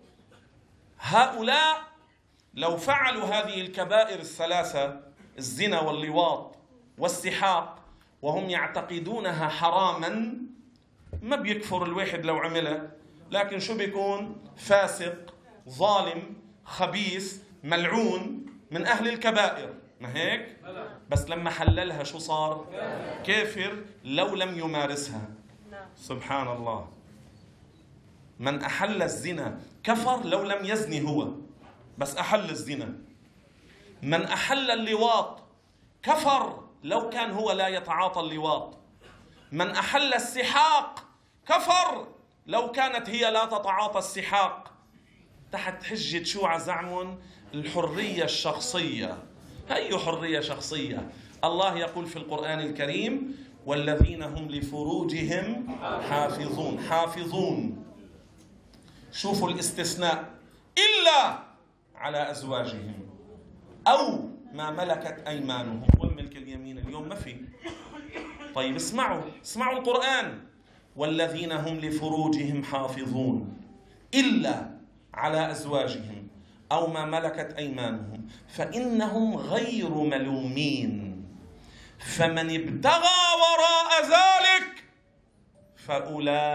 هؤلاء لو فعلوا هذه الكبائر الثلاثة، الزنا واللواط والسحاق، وهم يعتقدونها حراما، ما بيكفر الواحد لو عملها، لكن شو بيكون؟ فاسق، ظالم، خبيث، ملعون، من أهل الكبائر، ما هيك؟ بس لما حللها شو صار؟ كافر لو لم يمارسها. سبحان الله. من أحل الزنا كفر لو لم يزني هو، بس أحل الزنا. من أحل اللواط كفر لو كان هو لا يتعاطى اللواط. من أحل السحاق كفر لو كانت هي لا تتعاطى السحاق، تحت حجة شو عزعمون؟ الحرية الشخصية. هي حرية شخصية. الله يقول في القرآن الكريم: والذين هم لفروجهم حافظون. شوفوا الاستثناء: إلا على أزواجهم أو ما ملكت أيمانهم. والملك اليمين اليوم ما في. طيب اسمعوا القرآن: والذين هم لفروجهم حافظون إلا على أزواجهم أو ما ملكت أيمانهم فإنهم غير ملومين، فمن ابتغى وراء ذلك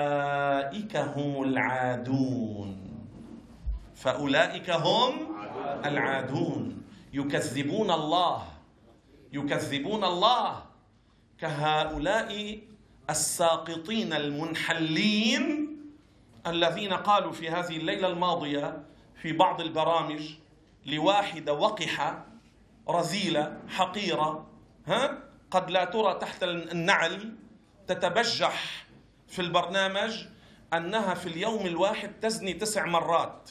فأولئك هم العادون. فأولئك هم العادون يكذبون الله، يكذبون الله كهؤلاء الساقطين المنحلين الذين قالوا في هذه الليلة الماضية في بعض البرامج لواحدة وقحة رذيلة حقيرة قد لا ترى تحت النعل تتبجح في البرنامج أنها في اليوم الواحد تزني 9 مرات.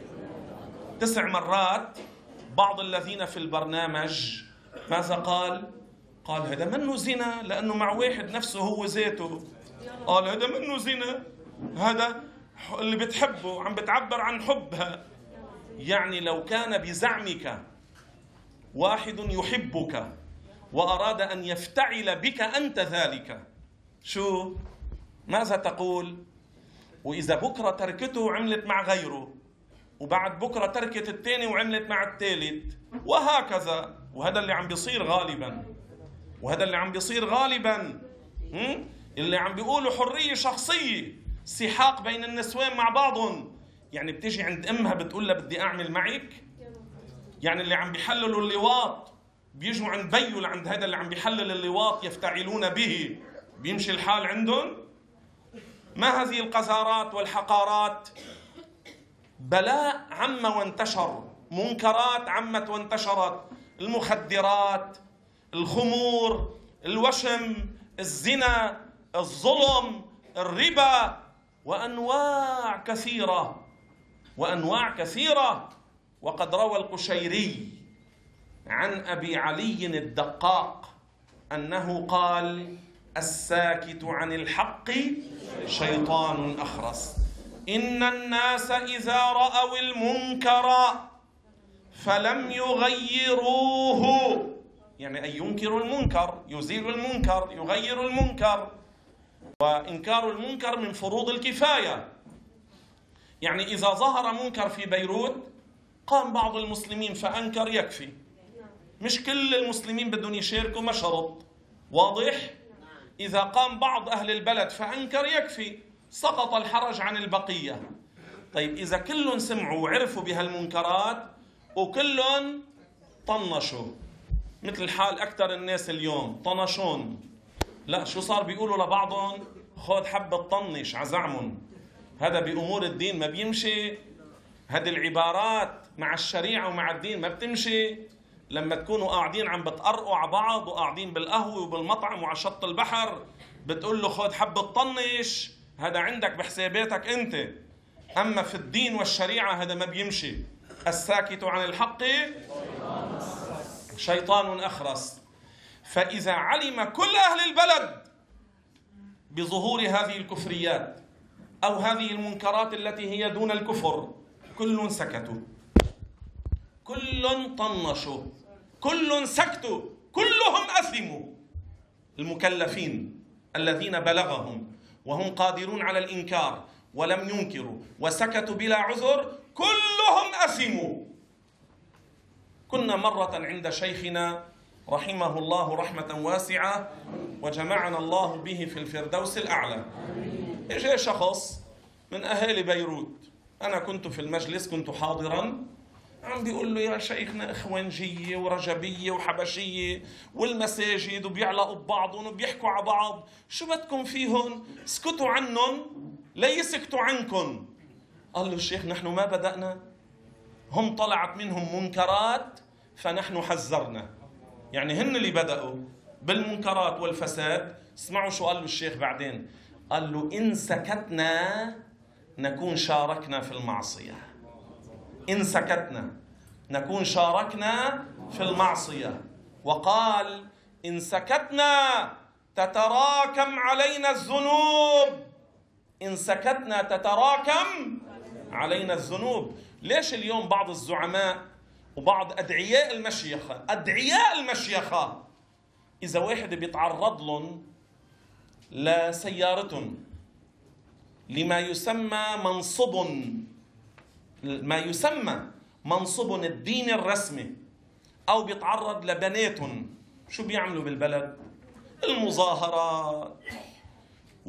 9 مرات. بعض الذين في البرنامج ماذا قال؟ قال هذا منه زنا لأنه مع واحد نفسه هو ذاته. قال هذا منه زنا، هذا اللي بتحبه عم بتعبر عن حبها. يعني لو كان بزعمك واحد يحبك وأراد أن يفتعل بك أنت ذلك، شو؟ ماذا تقول؟ وإذا بكرة تركته وعملت مع غيره، وبعد بكرة تركت الثاني وعملت مع الثالث، وهكذا. وهذا اللي عم بيصير غالبا، وهذا اللي عم بيصير غالبا. اللي عم بيقولوا حرية شخصية، سحاق بين النسوان مع بعضهم. يعني بتيجي عند أمها بتقول لها بدي أعمل معك. يعني اللي عم بيحللوا اللواط بيجوا عند بيو لعند هذا اللي عم بيحلل اللواط يفتعلون به، بيمشي الحال عندهم. ما هذه القذارات والحقارات؟ بلاء عم وانتشر، منكرات عمت وانتشرت، المخدرات، الخمور، الوشم، الزنا، الظلم، الربا، وأنواع كثيرة، وأنواع كثيرة. وقد روى القشيري عن أبي علي الدقاق أنه قال: الساكت عن الحق شيطان أخرس. إن الناس إذا رأوا المنكر فلم يغيروه، يعني أن ينكروا المنكر، يزيل المنكر، يغير المنكر. وإنكار المنكر من فروض الكفاية. يعني إذا ظهر منكر في بيروت قام بعض المسلمين فأنكر يكفي، مش كل المسلمين بدهم يشاركوا، ما شرط. واضح؟ إذا قام بعض أهل البلد فأنكر يكفي، سقط الحرج عن البقية. طيب إذا كلهم سمعوا وعرفوا بهالمنكرات وكلهم طنشوا، مثل حال أكثر الناس اليوم طنشون، لا شو صار بيقولوا لبعضهم؟ خذ حبة طنش عزعمهم. هذا بأمور الدين ما بيمشي. هذه العبارات مع الشريعة ومع الدين ما بتمشي. لما تكونوا قاعدين عم بتقرقوا على بعض وقاعدين بالقهوة وبالمطعم وعلى شط البحر بتقول له خذ حبة طنش، هذا عندك بحساباتك أنت. أما في الدين والشريعة هذا ما بيمشي. الساكت عن الحق شيطان أخرس. فإذا علم كل أهل البلد بظهور هذه الكفريات أو هذه المنكرات التي هي دون الكفر، كل سكتوا، كل طنشوا، كل سكتوا، كلهم أثموا. المكلفين الذين بلغهم وهم قادرون على الإنكار ولم ينكروا وسكتوا بلا عذر كلهم أثموا. كنا مرة عند شيخنا رحمه الله رحمة واسعة وجمعنا الله به في الفردوس الأعلى. جاء شخص من أهالي بيروت، أنا كنت في المجلس، كنت حاضرا، عم بيقول له يا شيخنا إخوانجية ورجبية وحبشية والمساجد وبيعلقوا ببعضهم وبيحكوا على بعض، شو بدكم فيهم؟ اسكتوا عنهم لا يسكتوا عنكم. قال له الشيخ نحن ما بدأنا، هم طلعت منهم منكرات فنحن حذرنا. يعني هن اللي بدأوا بالمنكرات والفساد. اسمعوا شو قال له الشيخ بعدين، قال له إن سكتنا نكون شاركنا في المعصية. إن سكتنا نكون شاركنا في المعصية. وقال إن سكتنا تتراكم علينا الذنوب. إن سكتنا تتراكم علينا الذنوب. ليش اليوم بعض الزعماء وبعض أدعياء المشيخة إذا واحد بيتعرض لهم لسيارتهم لما يسمى منصب الدين الرسمي أو بيتعرض لبناتهم، شو بيعملوا بالبلد؟ المظاهرات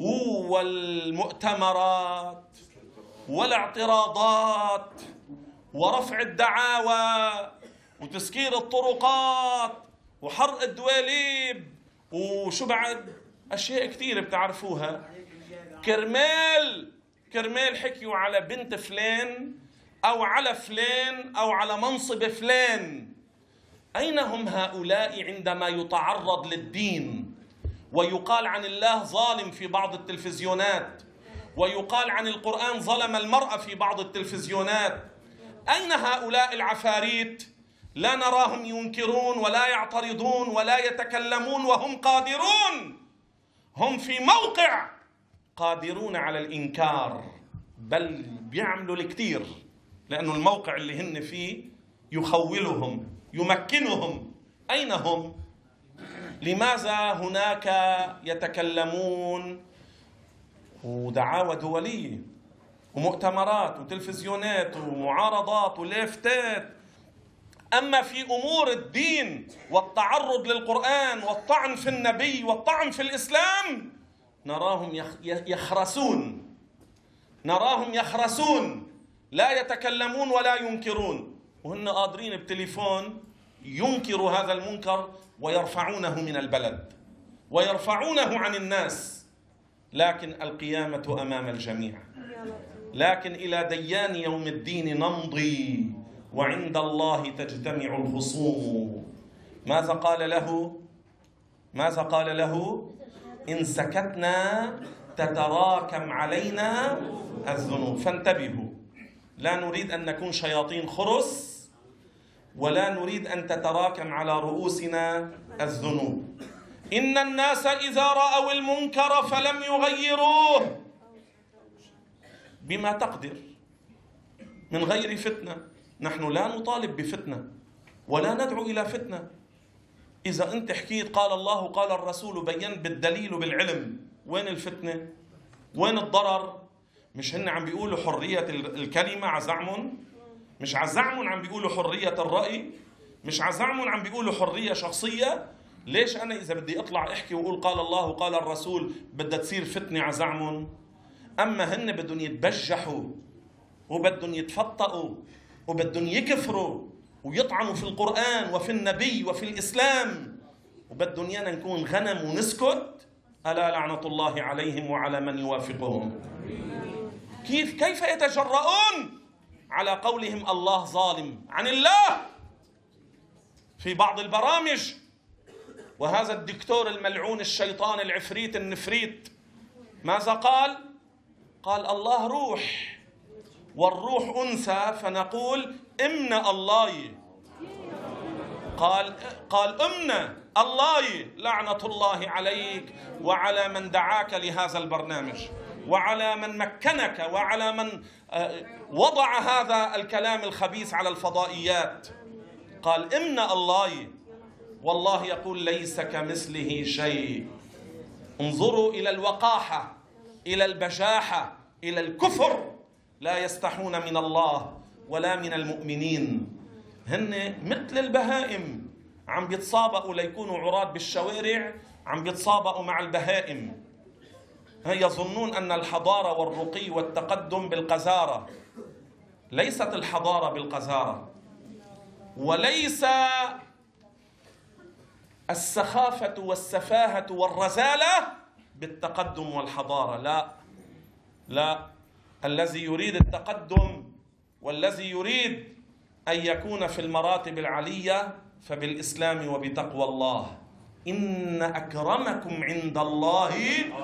والمؤتمرات والاعتراضات ورفع الدعاوى وتسكير الطرقات وحرق الدواليب وشو بعد أشياء كثيرة بتعرفوها، كرمال حكيوا على بنت فلان أو على فلان أو على منصب فلان. أين هم هؤلاء عندما يتعرض للدين ويقال عن الله ظالم في بعض التلفزيونات، ويقال عن القرآن ظلم المرأة في بعض التلفزيونات؟ أين هؤلاء العفاريت؟ لا نراهم ينكرون ولا يعترضون ولا يتكلمون وهم قادرون، هم في موقع قادرون على الإنكار، بل بيعملوا الكثير، لأنه الموقع اللي هن فيه يخولهم يمكنهم. أين هم؟ لماذا هناك يتكلمون ودعاوى دولية ومؤتمرات وتلفزيونات ومعارضات ولافتات، أما في أمور الدين والتعرض للقرآن والطعن في النبي والطعن في الإسلام نراهم يخرسون، لا يتكلمون ولا ينكرون، وهن قادرين بتليفون ينكروا هذا المنكر ويرفعونه من البلد ويرفعونه عن الناس. لكن القيامة أمام الجميع، لكن إلى ديان يوم الدين نمضي وعند الله تجتمع الخصوم. ماذا قال له؟ إن سكتنا تتراكم علينا الذنوب. فانتبهوا، لا نريد أن نكون شياطين خرس، ولا نريد أن تتراكم على رؤوسنا الذنوب. إن الناس إذا رأوا المنكر فلم يغيروه بما تقدر من غير فتنة. نحن لا نطالب بفتنة ولا ندعو إلى فتنة. إذا أنت حكيت قال الله قال الرسول بيّن بالدليل وبالعلم، وين الفتنة؟ وين الضرر؟ مش هن عم بيقولوا حرية الكلمة عزعمون؟ مش عزعمون عم بيقولوا حرية الرأي؟ مش عزعمون عم بيقولوا حرية شخصية؟ ليش أنا إذا بدي أطلع أحكي وأقول قال الله وقال الرسول بدها تصير فتنة عزعمون؟ أما هن بدهم يتبجحوا وبدهم يتفطئوا وبدهم يكفروا ويطعنوا في القرآن وفي النبي وفي الإسلام، وبدهم يانا نكون غنم ونسكت. ألا لعنة الله عليهم وعلى من يوافقهم. كيف يتجرؤون على قولهم الله ظالم عن الله في بعض البرامج؟ وهذا الدكتور الملعون الشيطان العفريت النفريت ماذا قال؟ قال الله روح والروح أنثى، فنقول إمن الله. قال إمن الله. لعنة الله عليك وعلى من دعاك لهذا البرنامج وعلى من مكنك وعلى من وضع هذا الكلام الخبيث على الفضائيات. قال إمن الله، والله يقول ليس كمثله شيء. انظروا إلى الوقاحة، إلى البجاحة، إلى الكفر. لا يستحون من الله ولا من المؤمنين. هن مثل البهائم عم بيتصابقوا ليكونوا عراة بالشوارع، عم بيتصابقوا مع البهائم. يظنون أن الحضارة والرقي والتقدم بالقذارة. ليست الحضارة بالقذارة، وليس السخافة والسفاهة والرزالة بالتقدم والحضارة. لا، الذي يريد التقدم والذي يريد أن يكون في المراتب العلية فبالإسلام وبتقوى الله. إن أكرمكم عند الله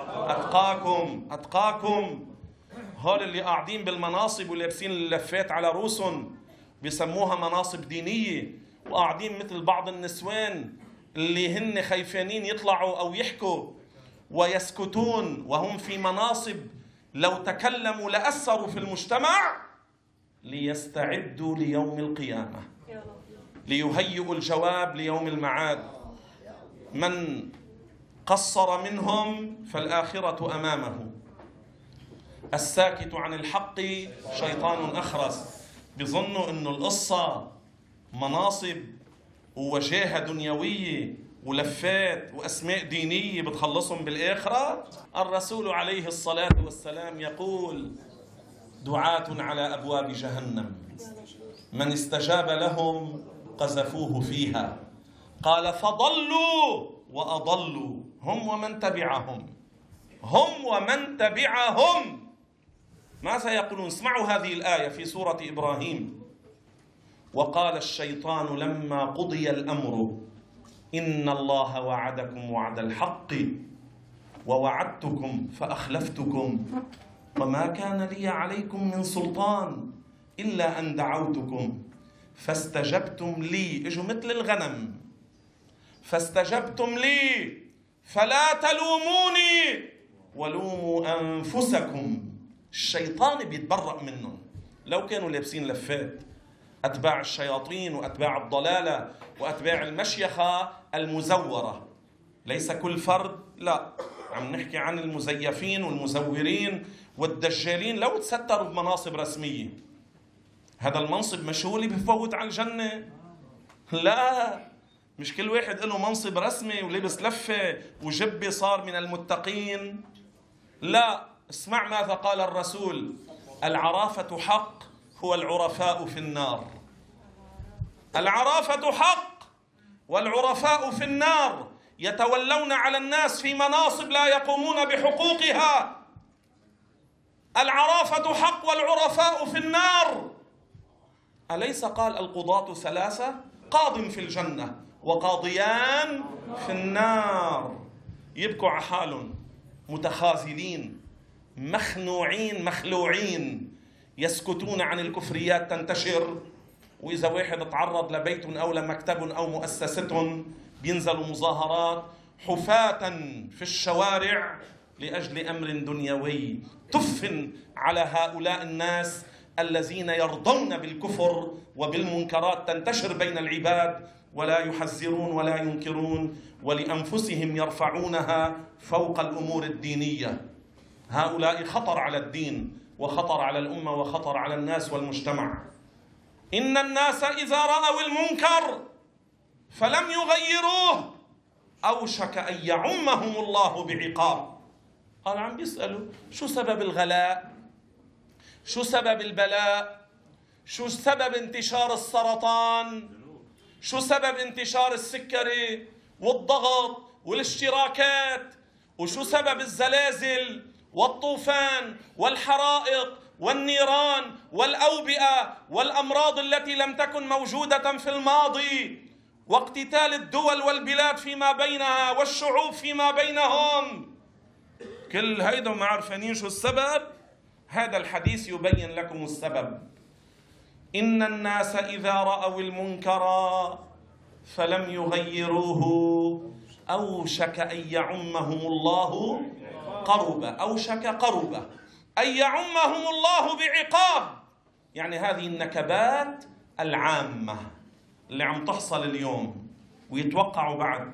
أتقاكم. هول اللي قاعدين بالمناصب ولابسين اللفات على رؤوسهم بيسموها مناصب دينية، وقاعدين مثل بعض النسوان اللي هن خايفانين يطلعوا أو يحكوا ويسكتون وهم في مناصب لو تكلموا لأثروا في المجتمع، ليستعدوا ليوم القيامة، ليهيئوا الجواب ليوم المعاد. من قصر منهم فالآخرة أمامه. الساكت عن الحق شيطان أخرس. بيظنوا إنه القصة مناصب ووجاهة دنيوية ولفات وأسماء دينية بتخلصهم بالآخرة. الرسول عليه الصلاة والسلام يقول دعاة على أبواب جهنم من استجاب لهم قذفوه فيها. قال فضلوا وأضلوا هم ومن تبعهم. هم ومن تبعهم. ماذا يقولون؟ اسمعوا هذه الآية في سورة إبراهيم: وقال الشيطان لما قضي الأمر إن الله وعدكم وعد الحق ووعدتكم فأخلفتكم وما كان لي عليكم من سلطان إلا أن دعوتكم فاستجبتم لي. اجوا مثل الغنم، فاستجبتم لي فلا تلوموني ولوموا أنفسكم. الشيطان بيتبرأ منهم. لو كانوا لابسين لفات أتباع الشياطين وأتباع الضلالة وأتباع المشيخة المزورة، ليس كل فرد، لا، عم نحكي عن المزيفين والمزورين والدجالين. لو تستروا بمناصب رسمية، هذا المنصب مش هو اللي بفوت على الجنة؟ لا، مش كل واحد له منصب رسمي ولبس لفة وجبة صار من المتقين. لا، اسمع ماذا قال الرسول: العرافة حق هو العرفاء في النار. العرافة حق والعرفاء في النار، يتولون على الناس في مناصب لا يقومون بحقوقها. العرافة حق والعرفاء في النار. أليس قال القضاة ثلاثة؟ قاض في الجنة وقاضيان في النار. يبكوا على حالهم، متخاذلين، مخنوعين، مخلوعين، يسكتون عن الكفريات تنتشر. وإذا واحد تعرض لبيت أو لمكتب أو مؤسسة بينزلوا مظاهرات حفاة في الشوارع لأجل أمر دنيوي. تف على هؤلاء الناس الذين يرضون بالكفر وبالمنكرات تنتشر بين العباد ولا يحذرون ولا ينكرون، ولأنفسهم يرفعونها فوق الأمور الدينية. هؤلاء خطر على الدين وخطر على الأمة وخطر على الناس والمجتمع. إن الناس إذا رأوا المنكر فلم يغيروه أوشك أن يعمهم الله بعقاب. قال عم بيسألوا شو سبب الغلاء؟ شو سبب البلاء؟ شو سبب انتشار السرطان؟ شو سبب انتشار السكري والضغط والاشتراكات؟ وشو سبب الزلازل والطوفان والحرائق والنيران والأوبئة والأمراض التي لم تكن موجودة في الماضي، واقتتال الدول والبلاد فيما بينها والشعوب فيما بينهم؟ كل هيدا ما عارفين شو السبب. هذا الحديث يبين لكم السبب. إن الناس إذا رأوا المنكر فلم يغيروه أوشك أن يعمهم الله قربة. أوشك قربة أن يعمهم الله بعقاب. يعني هذه النكبات العامة اللي عم تحصل اليوم، ويتوقعوا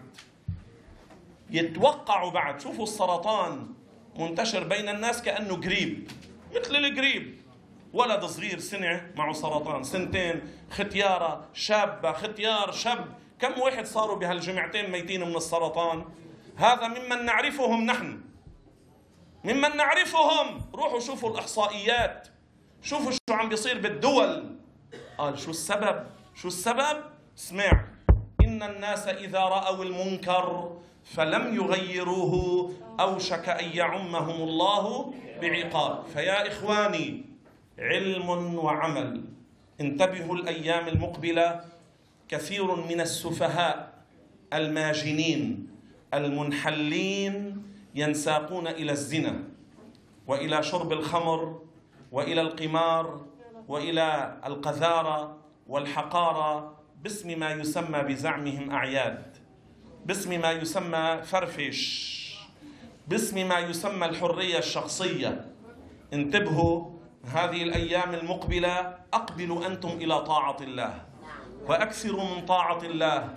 بعد. شوفوا السرطان منتشر بين الناس كأنه قريب، مثل القريب. ولد صغير سنة معه سرطان، سنتين، ختيارة شابة، ختيار شاب. كم واحد صاروا بهالجمعتين ميتين من السرطان؟ هذا ممن نعرفهم نحن، ممن نعرفهم. روحوا شوفوا الإحصائيات، شوفوا شو عم بيصير بالدول. قال شو السبب؟ شو السبب؟ اسمع: إن الناس إذا رأوا المنكر فلم يغيروه أوشك أن يعمهم الله بعقاب. فيا إخواني، علم وعمل. انتبهوا الأيام المقبلة، كثير من السفهاء الماجنين المنحلين ينساقون إلى الزنا وإلى شرب الخمر وإلى القمار وإلى القذارة والحقارة باسم ما يسمى بزعمهم أعياد، باسم ما يسمى فرفش، باسم ما يسمى الحرية الشخصية. انتبهوا هذه الأيام المقبلة، أقبلوا أنتم إلى طاعة الله وأكثروا من طاعة الله،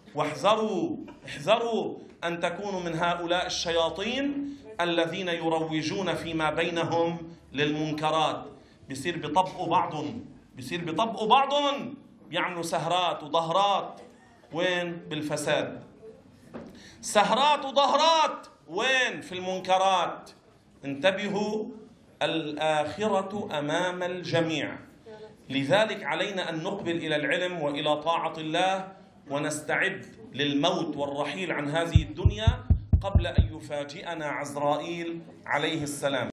احذروا أن تكونوا من هؤلاء الشياطين الذين يروجون فيما بينهم للمنكرات. بيصير بيطبقوا بعضهم، بيعملوا سهرات وظهرات. وين؟ بالفساد. سهرات وظهرات وين؟ في المنكرات. انتبهوا، الآخرة أمام الجميع. لذلك علينا أن نقبل إلى العلم وإلى طاعة الله، ونستعد للموت والرحيل عن هذه الدنيا قبل أن يفاجئنا عزرائيل عليه السلام.